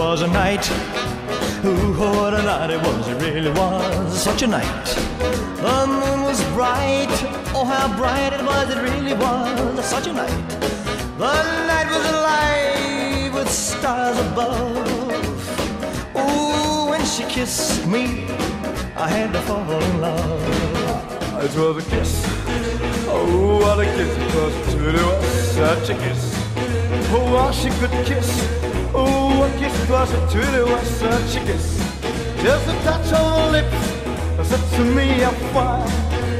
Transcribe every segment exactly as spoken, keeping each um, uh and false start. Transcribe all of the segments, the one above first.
was a night. Ooh, what a night it was, it really was such a night. The moon was bright, oh how bright it was, it really was such a night. The night was alive with stars above. Ooh, when she kissed me, I had to fall in love. It was a kiss, oh what a kiss it was, it really was such a kiss. Oh, how she could kiss, oh what kiss it was, it really was such a kiss. Just a touch on her lips, said to me a while,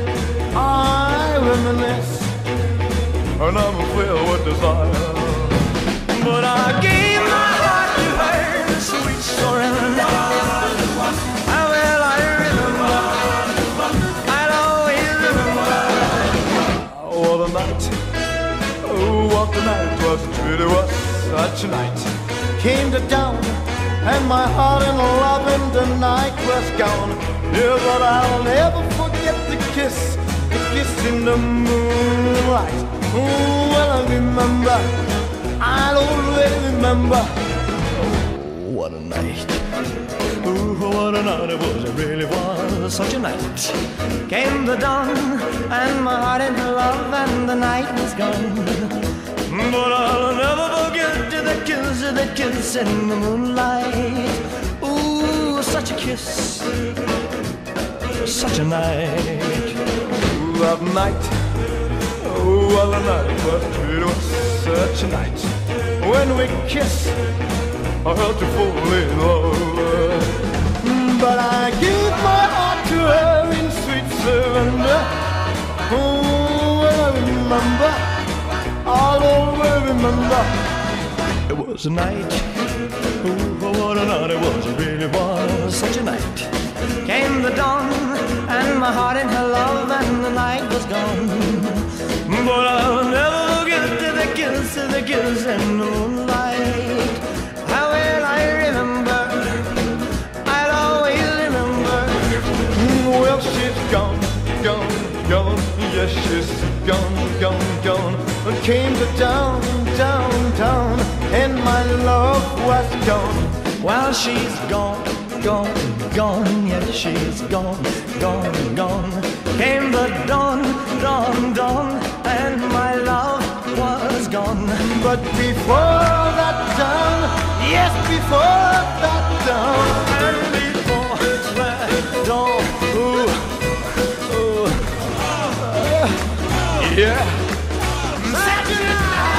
I reminisce, and I'm filled with desire. But I gave my heart to her, sweet surrender. How well I remember, I'll always remember. What a night, oh what a night was, it really was such a night. Came to dawn, and my heart in love and the night was gone. Yeah, but I'll never forget the kiss, the kiss in the moonlight. Oh, well I remember, I'll always remember. Oh, what a night. Ooh, what a night it was, it really was such a night. Came the dawn, and my heart in love, and the night was gone. But I'll never forget the kiss, the kiss in the moonlight. Ooh, such a kiss, such a night. Ooh, that night, oh, what a night it was, it was such a night. When we kissed, I felt to fall in love. But I gave my heart to her in sweet surrender. Oh, well I remember, I'll always remember. It was a night, ooh, what a night it was, it really was such a night. Came the dawn, and my heart in her love, and the night was gone. But I'll never forget the kiss, the kiss in the moonlight. How well I remember, I'll always remember. Well, she's gone, gone, gone, yes, she's gone, gone, gone. And came to down, down, down, and my love was gone. Well, she's gone, gone, gone, yes, she's gone, gone, gone. Came the dawn, dawn, dawn, and my love was gone. But before that dawn, yes, before that dawn, and before that dawn, ooh, ooh, uh, yeah. Saturday night.